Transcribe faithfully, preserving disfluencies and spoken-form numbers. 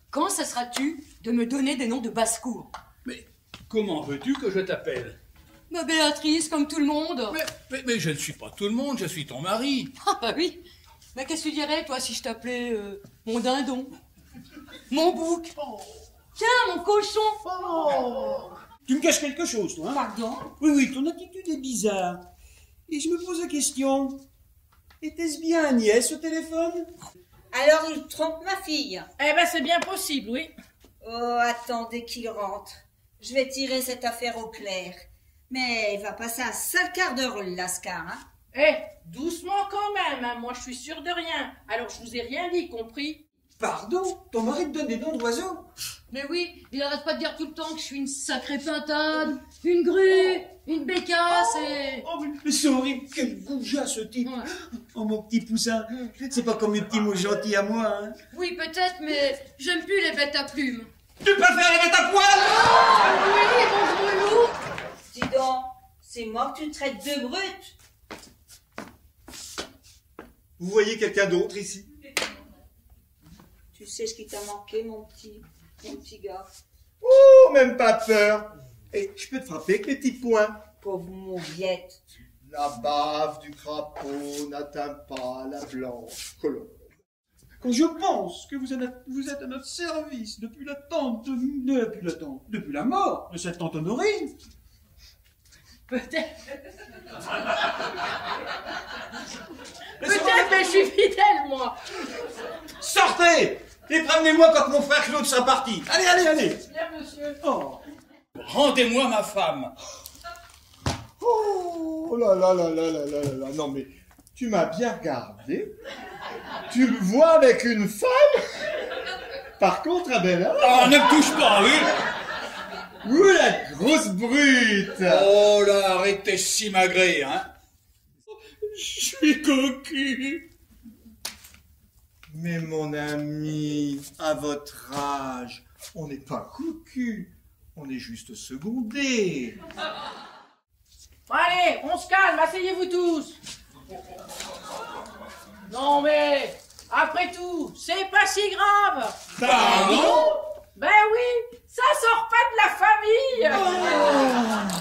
quand cesseras-tu de me donner des noms de basse-cour? Mais comment veux-tu que je t'appelle? Ma Béatrice, comme tout le monde. Mais, mais, mais je ne suis pas tout le monde, je suis ton mari. Ah bah oui. Mais qu'est-ce que tu dirais, toi, si je t'appelais euh, mon dindon? Mon bouc? Oh. Tiens, mon cochon. Oh. Tu me caches quelque chose, toi, hein? Pardon? Oui, oui, ton attitude est bizarre. Et je me pose la question, était-ce bien Agnès au téléphone? Alors il trompe ma fille. Eh ben c'est bien possible, oui. Oh, attendez qu'il rentre. Je vais tirer cette affaire au clair. Mais il va passer un sale quart d'heure, le lascar, hein? Eh, doucement quand même, hein. Moi je suis sûre de rien. Alors je vous ai rien dit, compris? Pardon? Ton mari te donne des noms d'oiseaux? Mais oui, il arrête pas de dire tout le temps que je suis une sacrée pintade, une grue, une bécasse et... Oh, mais c'est horrible, quel goujat ce type. Ouais. Oh, mon petit poussin, c'est pas comme mes petits mots gentils à moi, hein. Oui, peut-être, mais j'aime plus les bêtes à plumes. Tu préfères les bêtes à poil? Ah, oui, mon grelou. Dis donc, c'est moi que tu traites de brute. Vous voyez quelqu'un d'autre ici? Tu sais ce qui t'a manqué, mon petit, mon petit gars? Oh, même pas peur. Et je peux te frapper avec mes petits poings. Pauvre mauviette. La bave du crapaud n'atteint pas la blanche colombe. Quand je pense que vous êtes, vous êtes à notre service depuis la tante de, de- depuis la tante, depuis la mort de cette tante Honorine. Peut-être. Peut-être, mais je suis fidèle, moi. Sortez et prévenez-moi quand mon frère Claude sera parti. Allez, allez, allez. Bien, monsieur. Oh. Rendez-moi ma femme. Oh là là là là là là là là. Non mais, tu m'as bien regardé. Tu me vois avec une femme? Par contre, un bel homme. Ah, ne me touche pas, oui. Ouh, la grosse brute. Oh là, arrêtez si magré, hein. Je suis cocu. Mais mon ami, à votre âge, on n'est pas cocu. On est juste secondé. Bon, allez, on se calme, asseyez-vous tous. Non mais, après tout, c'est pas si grave. Pardon? Ben oui, ça sort pas de la famille. Oh.